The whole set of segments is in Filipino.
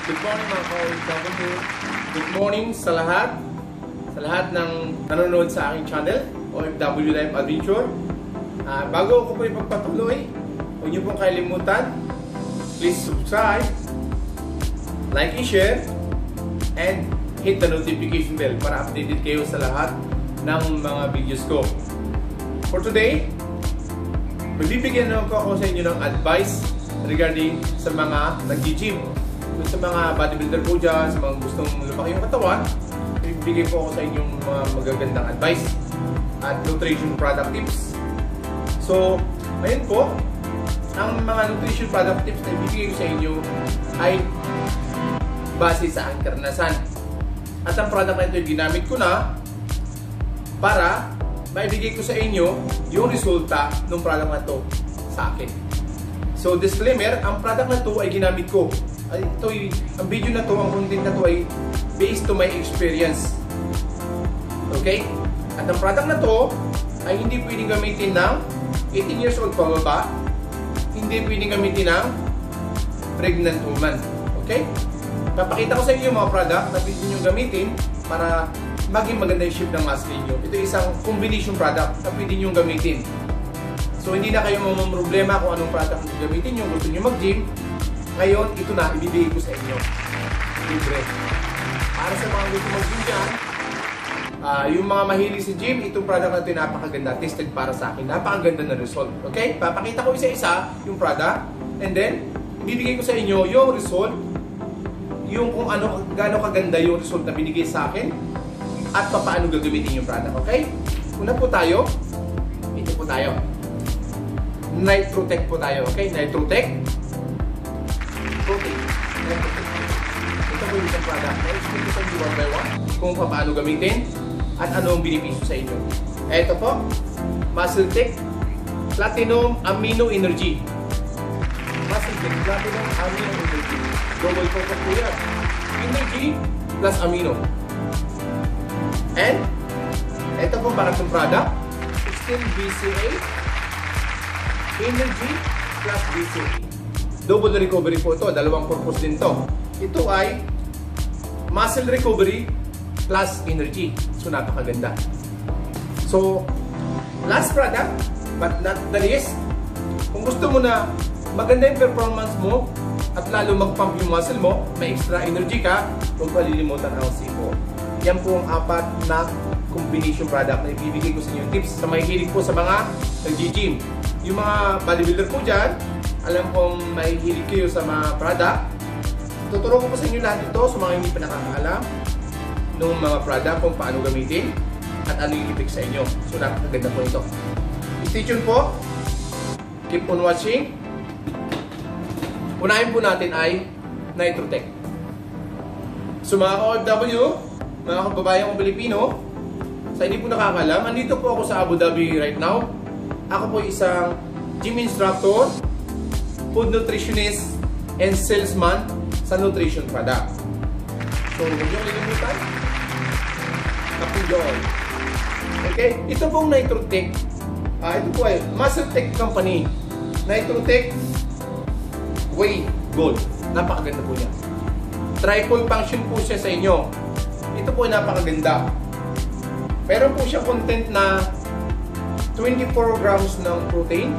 Good morning mga ka-OFW. Good morning sa lahat ng nanonood sa aking channel, OFW Life Adventure. Bago ako po ipagpatuloy, huwag niyo pong kalimutan, please subscribe, like and share, and hit the notification bell para updated kayo sa lahat ng mga videos ko. For today, magbibigyan naman po ako sa inyo ng advice regarding sa mga nag-gym. Sa mga bodybuilder po dyan, sa mga gustong lumaki yung katawan, ibigay po ako sa inyong mga magagandang advice at nutrition product tips. So, ayun po, ang mga nutrition product tips na ibigay ko sa inyo ay base sa aking karanasan. At ang product na ito ginamit ko na para maibigay ko sa inyo yung resulta ng product na ito sa akin. So, disclaimer, ang product na ito ay ginamit ko. Ang video na to, ang content na to ay based to my experience. Okay? At ang product na to ay hindi pwedeng gamitin ng 18 years old pababa, hindi pwedeng gamitin ng pregnant woman. Okay? Papakita ko sa inyo yung mga product na pwede nyo gamitin para maging maganda yung shape ng muscle nyo. Ito ay isang combination product na pwede nyo gamitin. So hindi na kayo problema kung anong product nyo gamitin nyo, gusto nyo mag-gym. Ngayon, ito na, ibibigay ko sa inyo. Libre. Para sa mga gusto mag-gym dyan, yung mga mahilig sa gym, itong product na ito napakaganda. Tested para sa akin. Napakaganda na result. Okay? Papakita ko isa-isa yung product. And then, ibibigay ko sa inyo yung result. Yung kung ano, gaano kaganda yung result na binigay sa akin. At paano gagamitin yung product. Okay? Una po tayo. Ito po tayo. Nitrotech po tayo. Okay? Nitrotech. Okay. Ito po yung isang product. Na-explain ko sa inyo one by one kung paano gamitin at ano ang benepisyo sa inyo. Ito po, MuscleTech Platinum Amino Energy. MuscleTech Platinum Amino Energy. Double focus po yan. Energy plus amino. And, ito po pangatlong product, 16 BCA Energy plus BCA. Double recovery po ito. Dalawang purpose din to. Ito ay muscle recovery plus energy. So, napakaganda. So, last product, but not the least, kung gusto mo na maganda yung performance mo at lalo mag-pump yung muscle mo, may extra energy ka, huwag palilimutan ang C4. Yan po ang apat na combination product na ibibigay ko sa inyo tips sa may hilig po sa mga nag-gym. Yung mga bodybuilder po dyan, alam kong may hilig kayo sa mga product. Tuturo ko po sa inyo lahat ito sa mga hindi pa nakakaalam ng mga product kung paano gamitin at ano yung effect sa inyo. So, napakaganda po ito. Stay tuned po. Keep on watching. Unahin po natin ay Nitrotech. So, mga OFW, mga kababayan kong Pilipino, sa hindi po nakakaalam, andito po ako sa Abu Dhabi right now. Ako po isang gym instructor, food nutritionist, and salesman sa nutrition product. So, huwag niyong lilimutan. Kapujoy. Okay? Ito pong Nitrotech. Ito po ay MuscleTech Company. Nitrotech Whey Gold. Napakaganda po niya. Triple function po siya sa inyo. Ito po ay napakaganda. Meron po siya content na 24 grams ng protein,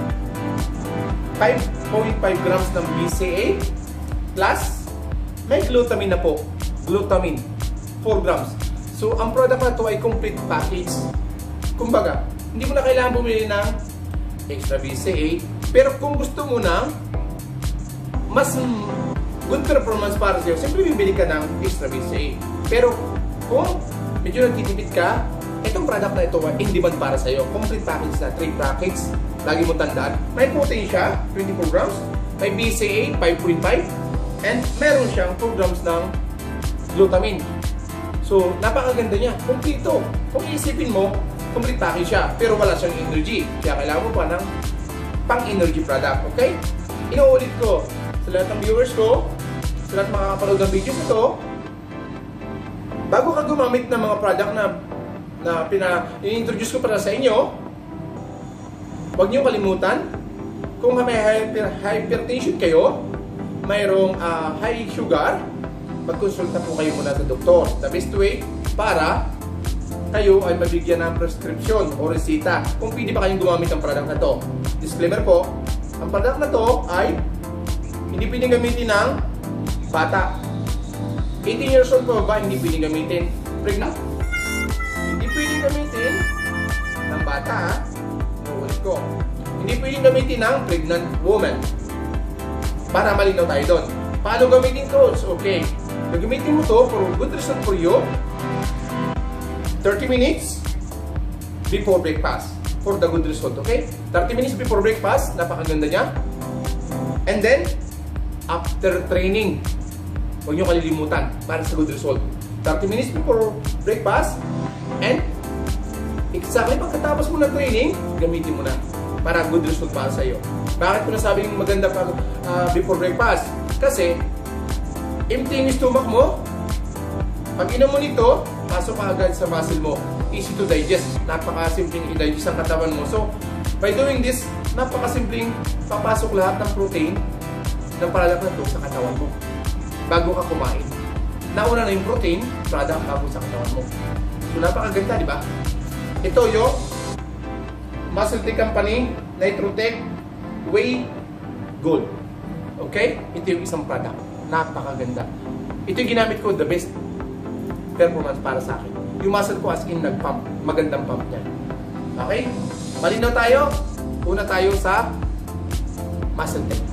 5.5 grams ng BCA, plus may glutamine na po. Glutamine, 4 grams. So, ang product na ito ay complete package. Kumbaga, hindi mo na kailangan bumili ng extra BCA. Pero kung gusto mo ng mas good performance para sa'yo, siyempre bibili ka ng extra BCA. Pero kung medyo nagtitipid ka, itong product na ito ay in demand para sa'yo. Complete package na, 3 packets. Lagi mo tandaan. May protein siya, 24 grams. May BCA, 5.5. And meron siyang 4 grams ng glutamine. So, napakaganda niya. Kompleto. Kung isipin mo, complete package siya. Pero wala siyang energy. Kaya kailangan mo pa ng pang-energy product. Okay? Inuulit ko sa lahat ng viewers ko, sa lahat mga kapanood ng videos ito, bago ka gumamit ng mga product na i-introduce ko para sa inyo, huwag niyo kalimutan, kung may hypertension kayo, mayroong high sugar, magkonsulta po kayo muna sa doktor. The best way para kayo ay mabigyan ng prescription o resita kung pwede ba kayong gumamit ng product na to. Disclaimer po, ang product na to ay hindi pwedeng gamitin ng bata. 18 years old po ba hindi pwedeng gamitin? Pregnant? Hindi pwedeng gamitin ng bata. Nuulit ko. Hindi pwedeng gamitin ng pregnant woman. Para malinaw tayo doon. Paano gamitin to? Okay. Gagamitin mo to for good result for you. 30 minutes before breakfast for the good result, okay? 30 minutes before breakfast, napakaganda niya. And then, after training, huwag niyo kalilimutan para sa good result. 30 minutes before breakfast, and exactly pagkatapos mo ng training, gamitin mo na para good result para sa iyo. Bakit ko nasabing maganda pa before breakfast? Kasi, empty yung stomach mo. Pag inom mo nito, pasok ka agad sa muscle mo. Easy to digest. Napakasimpleng i-digest ang katawan mo. So, by doing this, napakasimpleng papasok lahat ng protein ng product na ito sa katawan mo. Bago ka kumain. Nauna na yung protein, product bago sa katawan mo. So, napakaganda, di ba? Ito yung Muscle Tech Company, Nitrotech, Whey Gold. Okay? Ito yung isang product. Napakaganda. Ito yung ginamit ko, the best performance para sa akin. Yung muscle ko as in nag-pump. Magandang pump niya. Okay? Malinaw tayo. Una tayo sa Muscle Tech.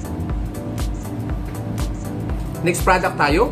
Next product tayo.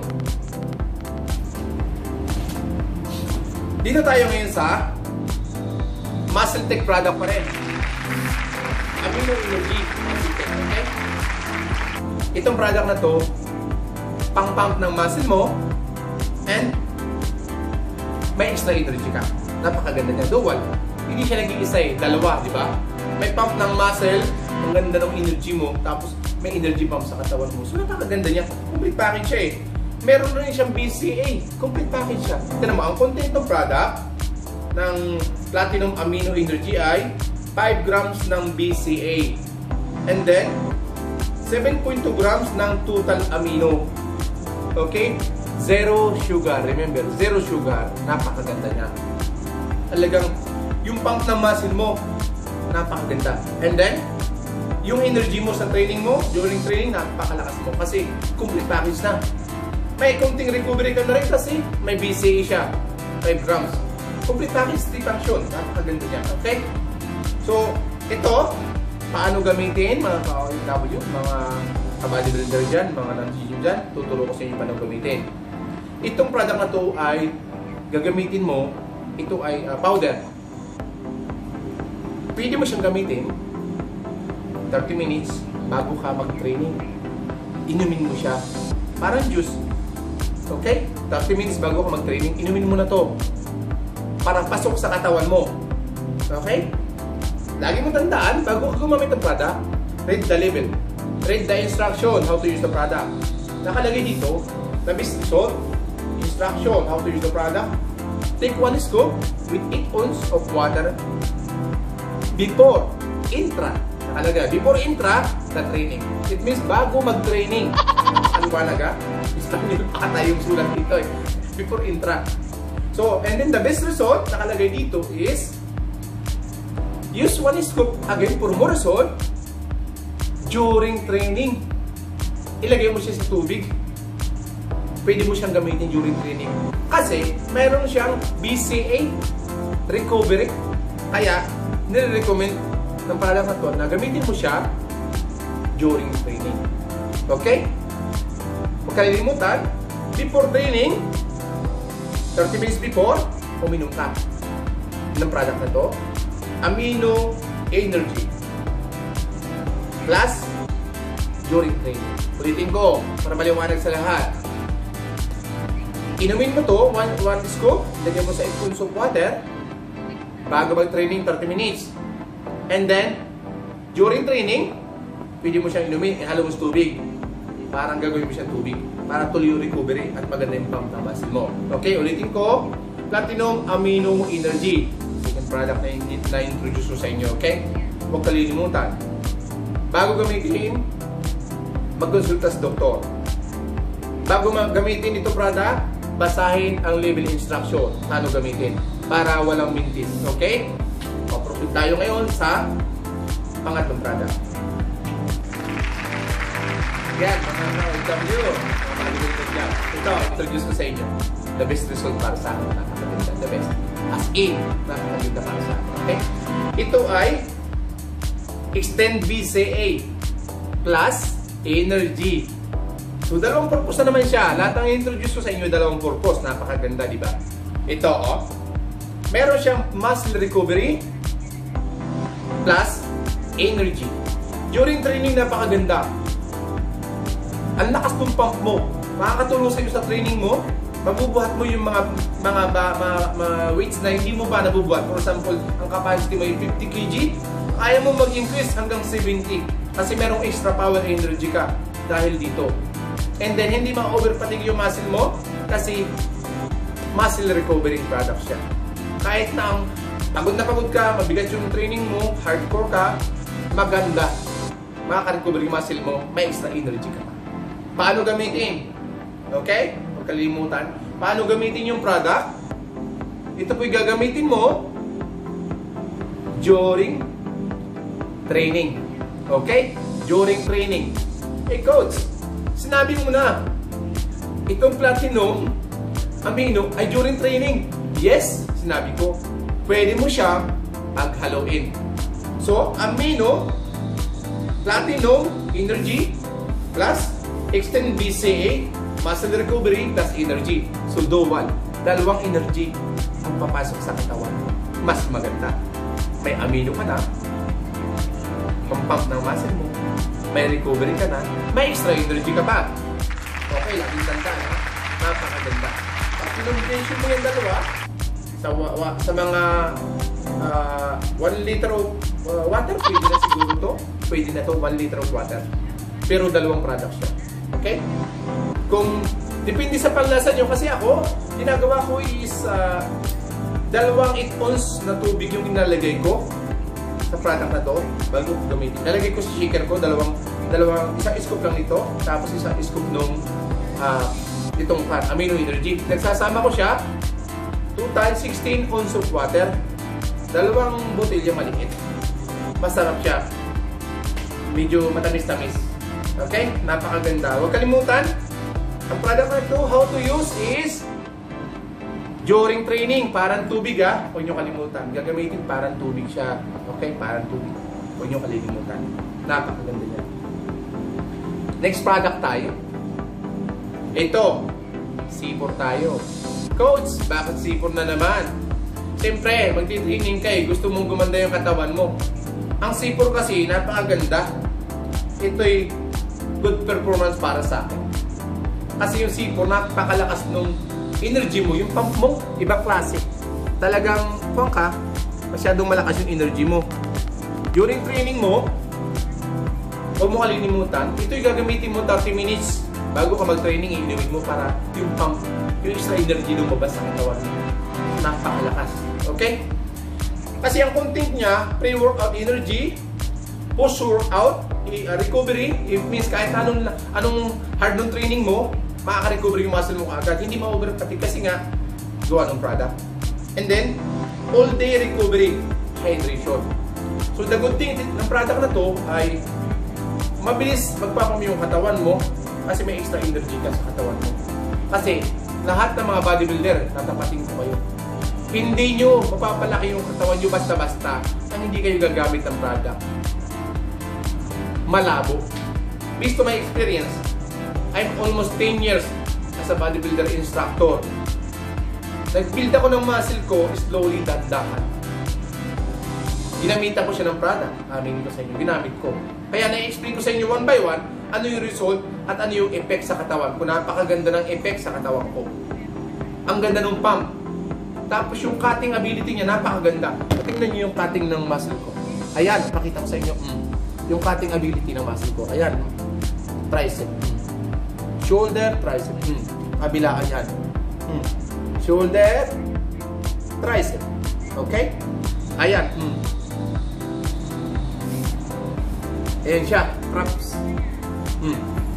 Dito tayo ngayon sa Muscle Tech product pa rin. Amino Energy Muscle Tech. Okay? Itong product na to, pang-pump ng muscle mo and may extra energy ka. Napakaganda niya. Dual. Hindi siya nag-iisa eh. Dalawa, di ba? May pump ng muscle, ang ganda ng energy mo, tapos may energy pump sa katawan mo. So, napakaganda niya. Complete package siya eh. Meron rin siyang BCA. Complete package siya. Tignan mo, ang content ng product ng Platinum Amino Energy ay 5 grams ng BCA. And then, 7.2 grams ng total amino. Okay? Zero sugar. Remember, zero sugar. Napakaganda niya. Talagang, yung pump ng muscle mo, napakaganda. And then, yung energy mo sa training mo, during training, napakalakas mo. Kasi, complete package na. May konting recovery ka na rin kasi may BCA siya. 5 grams. Complete package, sleep function. Napakaganda niya. Okay? So, ito, paano gamitin mga ka-OFW, mga ka-bodybuilder dyan, mga non-gym dyan, tuturo ko sa inyo paano gamitin. Itong product na to ay gagamitin mo, ito ay powder. Pwede mo siyang gamitin 30 minutes bago ka mag-training. Inumin mo siya. Parang juice. Okay? 30 minutes bago ka mag-training, inumin mo na to. Para pasok sa katawan mo. Okay? Lagi mo tandaan, bago ka gumamit ng product, read the label. Read the instruction, how to use the product. Nakalagay dito, the best result, instruction, how to use the product. Take 1 scoop with 8 ounces of water before intra. Nakalagay, before intra, the training. It means bago mag-training. Ano ba naga? Istanil pa tayong sulat dito eh. Before intra. So, and then the best result, nakalagay dito is use 1 scoop again for more result during training. Ilagay mo siya sa tubig. Pwede mo siyang gamitin during training. Kasi, mayroon siyang BCA recovery. Kaya, nire-recommend ng product na to na gamitin mo siya during training. Okay? Huwag kalilimutan, before training, 30 minutes before, uminom ka ng product na to. Amino Energy plus during training. Ulitin ko para maliwanag sa lahat. Inumin mo to 1 scoop, lagyan mo sa 8 ounces of water bago mag-training 30 minutes. And then during training, pwede mo siyang inumin, ihalo mo sa tubig. Parang gagawin mo siyang tubig para tuloy yung recovery at maganda yung pump ng muscle mo. Okay, ulitin ko, Platinum Amino Energy. Product na na-introduce ko sa inyo, okay? Huwag kalilimutan. Bago gamitin, magkonsulta sa doktor. Bago gamitin ito product, basahin ang label instruction. Paano gamitin? Para walang mintis. Okay? Proceed tayo ngayon sa pangatlong product. Yan, mga OFW, mga malimutan dyan. Ito, introduce ko sa inyo. The best result para sa akin. Napakaganda. The best. As in, napakaganda para sa akin. Okay? Ito ay Extend BCA plus Energy. So, dalawang purpose na naman siya. Lahat ng introduce ko sa inyo, dalawang purpose. Napakaganda, di ba? Ito, oh. Meron siyang muscle recovery plus energy. During training, napakaganda. Ang lakas ng pump mo. Makakatulong sa iyo sa training mo. Mabubuhat mo yung mga weights na hindi mo pa nabubuhat. For example, ang capacity mo yung 50 kg. Kaya mo mag-increase hanggang 70. Kasi merong extra power energy ka dahil dito. And then, hindi ma-overfatigue yung muscle mo kasi muscle recovery product siya. Kahit na pagod na pagod ka, mabigat yung training mo, hardcore ka, maganda. Makaka-recover yung muscle mo, may extra energy ka. Paano gamitin? Okay? Huwag kalimutan. Paano gamitin yung product? Ito po'y gagamitin mo during training. Okay? During training. Hey coach, sinabi mo na, itong platinum amino ay during training. Yes, sinabi ko. Pwede mo siyang paghaloin. So, amino, platinum, energy, plus Extend BCA, muscle recovery, plus energy. So, dual. Dalawang energy ang papasok sa katawan. Mas maganda. May amino ka na, pump ng muscle mo, may recovery ka na, may extra energy ka pa. Okay, laging tanda na. Napakaganda. Pag combination mo yung dalawa, sa mga 1 liter of water, pwede na siguro to. Pwede na to 1 liter of water. Pero dalawang products siya. Okay? Kung depende sa panlasa nyo, kasi ako, ginagawa ko is 2 8 ounce na tubig yung inalagay ko sa product na to bago gamitin. Nalagay ko sa shaker ko, isang scoop lang ito, tapos isang scoop nung itong amino energy. Nagsasama ko siya 2 times 16 ounce of water. 2 botelya maliit. Masarap siya. Medyo matamis-tamis. Okay? Napakaganda. Huwag kalimutan, ang product na ito, how to use is during training. Parang tubig ha. Huwag nyo kalimutan. Gagamitin parang tubig siya. Okay? Parang tubig. Huwag nyo kalimutan. Napakaganda niya. Next product tayo. Ito. C4 tayo. Coach, bakit C4 na naman? Siyempre, magtitraining ka eh. Gusto mong gumanda yung katawan mo. Ang C4 kasi, napakaganda. Ito'y good performance para sa akin. Kasi yung C4, napakalakas nung energy mo, yung pump mo, iba klase. Talagang, kung ka, masyadong malakas yung energy mo. During training mo, huwag mo kalilimutan, ito'y gagamitin mo 30 minutes bago ka mag-training, inumin mo para yung pump, yung extra energy lumabas sa katawan mo. Napakalakas. Okay? Kasi ang content niya, pre-workout energy, post-workout, recovery, it means kahit anong hard ng training mo, makaka-recover yung muscle mo agad. Hindi ma-overfatigue kasi nga, gawa ng product. And then, all-day recovery, hydration. So, the good thing ng product na to ay mabilis magpapami yung katawan mo kasi may extra energy ka sa katawan mo. Kasi, lahat ng mga bodybuilder, tatapatin ko kayo. Hindi nyo mapapalaki yung katawan nyo basta-basta nang hindi kayo gagamit ng product. Malabo. Based on my experience, I'm almost 10 years as a bodybuilder instructor. Nag-build ako ng muscle ko slowly, dandahan. Ginamitan ko siya ng product. Aminin ko sa inyo, ginamit ko. Kaya na-explain ko sa inyo one by one ano yung result at ano yung effect sa katawan ko. Napakaganda ng effect sa katawan ko. Ang ganda ng pump. Tapos yung cutting ability niya, napakaganda. Tingnan niyo yung cutting ng muscle ko. Ayan, pakita ko sa inyo. Yung cutting ability ng muscle ko. Ayan. Tricep. Shoulder, tricep. Kabilaan yan. Shoulder, tricep. Okay? Ayan. Ayan siya. Traps.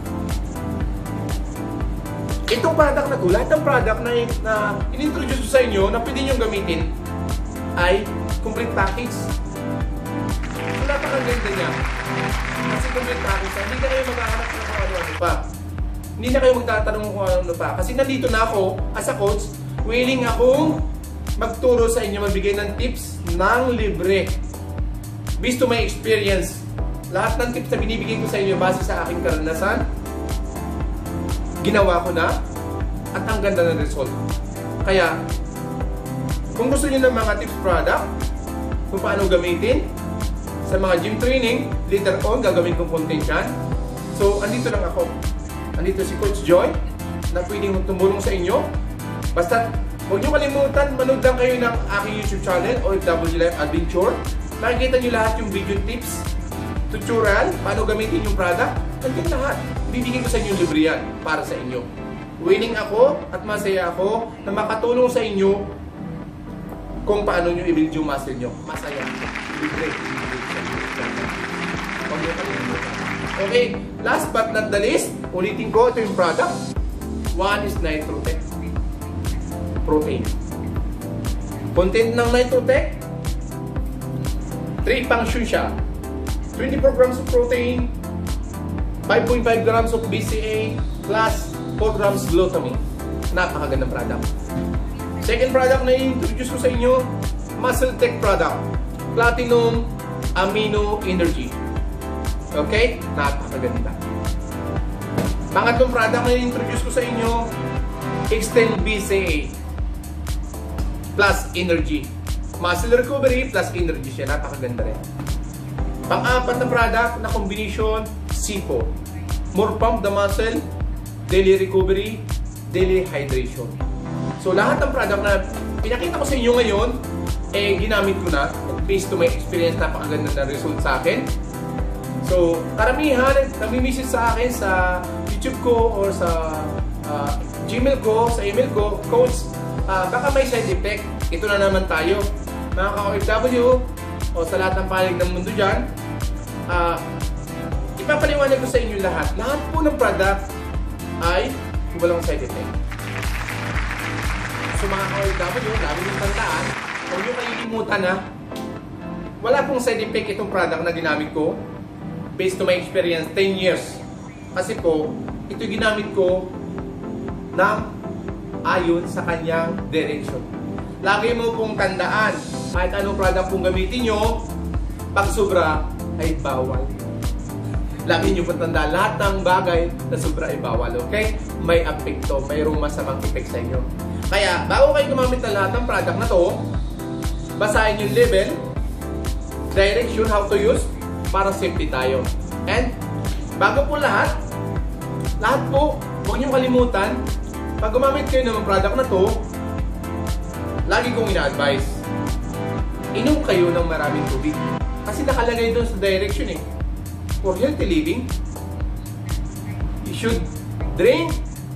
Itong product na to, lahat ng product na in-introduce ko sa inyo na pwede nyo gamitin ay complete package. So, napakaganda niya. Kasi complete package, hindi na kayo maghahanap ng kung ano-ano pa. Hindi na kayo magtatanong kung ano-ano pa. Kasi nandito na ako, as a coach, willing akong magturo sa inyo, magbigay ng tips ng libre. Based to my experience. Lahat ng tips na binibigay ko sa inyo base sa aking karanasan, ginawa ko na at ang ganda ng result. Kaya, kung gusto niyo ng mga tips product, kung paano gamitin, sa mga gym training, later on, gagawin kong content yan. So, andito lang ako. Andito si Coach Joy, na pwedeng tumulong sa inyo. Basta, huwag niyo kalimutan, manood lang kayo ng aking YouTube channel, OFW Life Adventure. Makikita niyo lahat yung video tips, tutorial, paano gamitin yung product, andyan lahat. Bibigyan ko sa inyo libre yan para sa inyo. Willing ako at masaya ako na makatulong sa inyo kung paano nyo i-build yung muscle nyo. Masaya ako. Libre. Okay, last but not the least, ulitin ko, ito yung product. One is Nitrotech Protein. Content ng Nitrotech, 3 function siya. 24 grams of protein, 5.5 grams of BCA, plus 4 grams glutamine. Napakagandang product. Second product na i-introduce ko sa inyo, Muscle Tech product. Platinum Amino Energy. Okay? Napakaganda. Pangatlong product na i-introduce ko sa inyo, Extend BCA plus Energy. Muscle Recovery plus Energy siya. Napakaganda rin. Pang-apat na product na combination, SIPO. More pump the muscle, daily recovery, daily hydration. So lahat ng product na pinakita ko sa inyo ngayon, ginamit ko na. Based to my experience, napakaganda na result sa akin. So karamihan, nami-message sa akin sa YouTube ko or sa Gmail ko, sa email ko, Coach, baka may side effect. Ito na naman tayo. Mga ka-OFW o sa lahat ng panig ng mundo dyan, ipapaliwanag ko sa inyo lahat. Lahat po ng product ay walang side effect. So mga ka-OFW, lalo yung tandaan, huwag nyo kalilimutan na wala pong side effect itong product na ginamit ko based to my experience, 10 years. Kasi po, ito ginamit ko ng ayon sa kanyang direction. Lagi mo pong tandaan, kahit anong product pong gamitin nyo, pag sobra ay bawal. Lagi nyo pong tandaan, lahat ng bagay na sobra ay bawal, okay? May apekto, mayroong masamang effect sa inyo. Kaya, bago kayo gumamit ng lahat ng product na to, basahin yung label, direction, how to use, para safety tayo. And, bago po lahat po, huwag nyo kalimutan, pag gumamit kayo ng product na to, lagi kong ina-advise, inom kayo ng maraming tubig. Kasi nakalagay doon sa direction eh. For healthy living, you should drink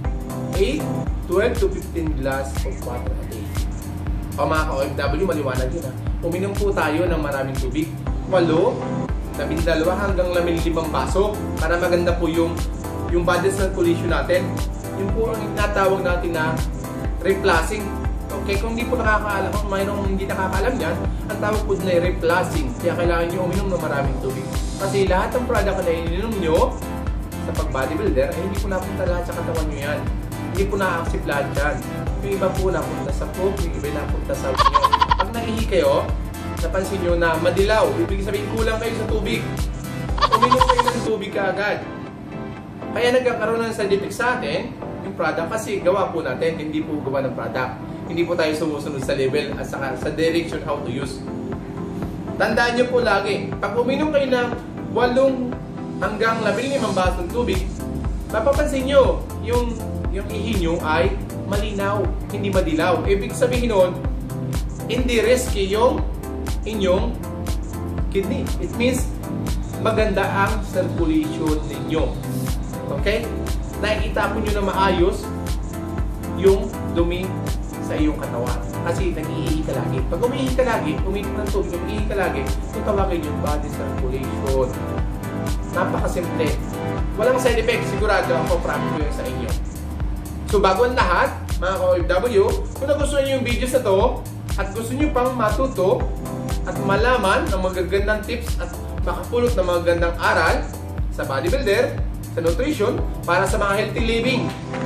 12 to 15 glass of water a day. O mga ka-OFW, maliwanag yun ha. Uminom po tayo ng maraming tubig. 8, 12 hanggang 15 baso para maganda po yung body circulation natin. Yung po ang tinatawag natin na reflushing. Okay, kung hindi po nakakaalam, kung mayroong hindi nakakaalam yan, ang tawag po na ay reflushing. Kaya kailangan nyo uminom ng maraming tubig. Kasi lahat ng product na ininom nyo sa pag-bodybuilder, ay hindi po napunta lahat sa katawan nyo yan. Hindi po na-accept lahat yan. Yung iba po napunta sa coke, yung iba napunta sa nyo. Pag naihi kayo, napansin nyo na madilaw, ibig sabihin kulang kayo sa tubig. Uminom kayo ng tubig kaagad. Kaya nagkakaroon ng side effect sa atin, yung product, kasi gawa po natin, hindi po gawa ng product. Hindi po tayo sumusunod sa level at saka sa direction how to use. Tandaan nyo po lagi, pag uminom kayo ng 8 hanggang 15 basong tubig, mapapansin nyo, yung ihi nyo ay malinaw, hindi madilaw. Ibig sabihin nun, hindi risky yung inyong kidney. It means, maganda ang circulation ninyo. Okay? Nakikita po nyo na maayos yung dumi sa iyong katawan. Kasi nag-iihi ka lagi. Pag umiihi ka lagi, umiinom ng tubig, umiihi ka lagi, kung tawagin yung body circulation. Napakasimple. Walang side effect, sigurado ako, promise ko yan sa inyo. So bago ang lahat, mga ka-OFW, kung nagustuhan nyo yung videos na to at gusto nyo pang matuto at malaman ng magagandang tips at makapulot ng magagandang aral sa bodybuilder, sa nutrition, para sa mga healthy living.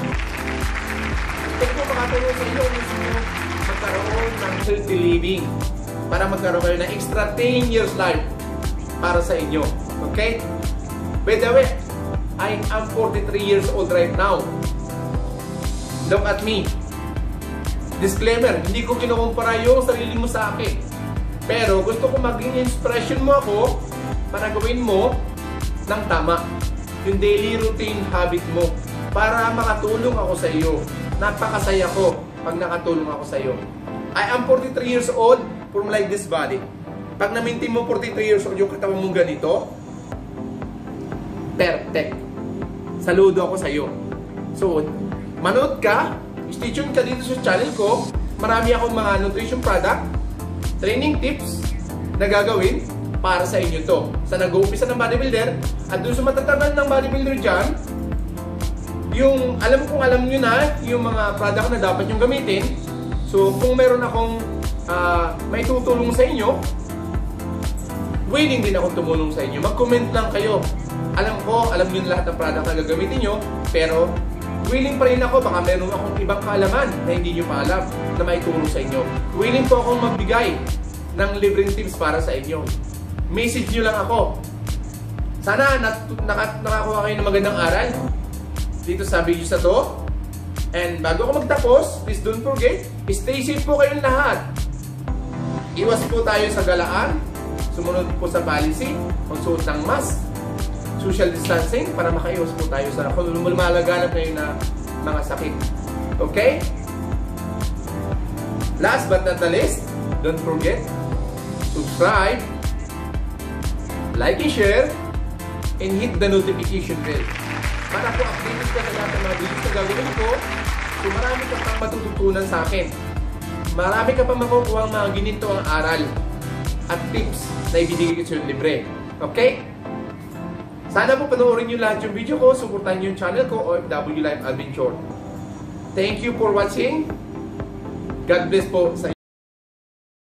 Ito po makatulong sa inyo kung gusto nyo magkaroon ng healthy living para magkaroon kayo ng extra 10 years life para sa inyo. Okay? By the way, I am 43 years old right now. Look at me. Disclaimer, hindi ko kinukumpara yung sarili mo sa akin. Pero gusto ko maging inspiration mo ako para gawin mo ng tama. Yung daily routine habit mo para makatulong ako sa iyo. Napakasaya ko pag nakatulong ako sa iyo. I am 43 years old from like this body. Pag na-maintain mo 43 years old yung katawan mong ganito, perfect. Saludo ako sa iyo. So, manood ka, stay tuned ka dito sa channel ko. Marami akong mga nutrition product, training tips na gagawin para sa inyo to. Sa nag-uumpisa ng bodybuilder at doon sa matatagal ng bodybuilder dyan, yung alam nyo na yung mga product na dapat yung gamitin. So kung meron akong may tutulong sa inyo, willing din akong tumulong sa inyo. Mag-comment lang kayo. Alam nyo lahat ng product na gagamitin nyo, pero willing pa rin ako, baka meron akong ibang kaalaman na hindi nyo pa alam na maitulong sa inyo. Willing po akong magbigay ng libreng tips para sa inyo. Message nyo lang ako. Sana nakakuha kayo ng magandang aral dito sa videos na to. And bago ako magtapos, please don't forget, stay safe po kayong lahat. Iwas po tayo sa galaan, sumunod po sa policy, magsuot ng mask, social distancing para makaiwas po tayo sa kung lumalaganap ngayon na mga sakit. Okay? Last but not the least, don't forget, subscribe, like and share, and hit the notification bell para po updated ka sa lahat ng mga videos na gagawin ko. So marami ka pang matututunan sa akin. Marami ka pang makukuha ang mga ginito ang aral at tips na ibinigay ko sa libre. Okay? Sana po panoorin nyo lahat yung video ko, suportahan nyo yung channel ko, OFW Life Adventure. Thank you for watching. God bless po sa